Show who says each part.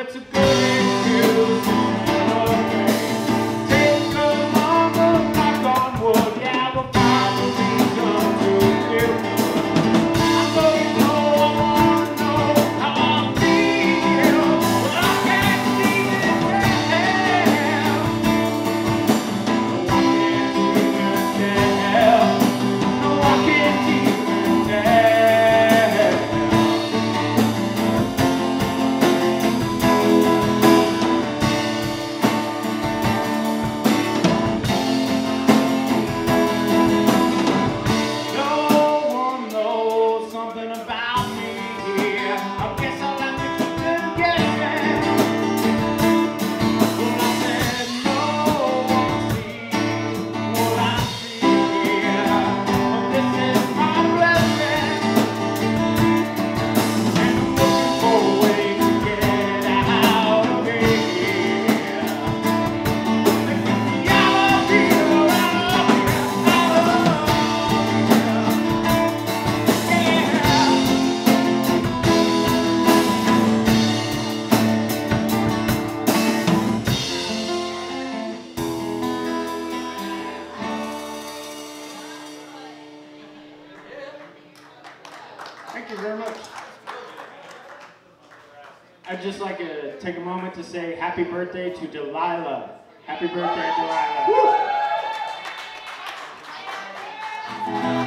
Speaker 1: it's a good excuse. Take a longer knock on wood. Yeah, we'll finally come to you. I know you know I wanna know how I feel, but I can't see it now. No, I can't even tell. No, I can't even tell. Thank you very much. I'd just like to take a moment to say happy birthday to Delilah. Happy birthday, Delilah. Woo!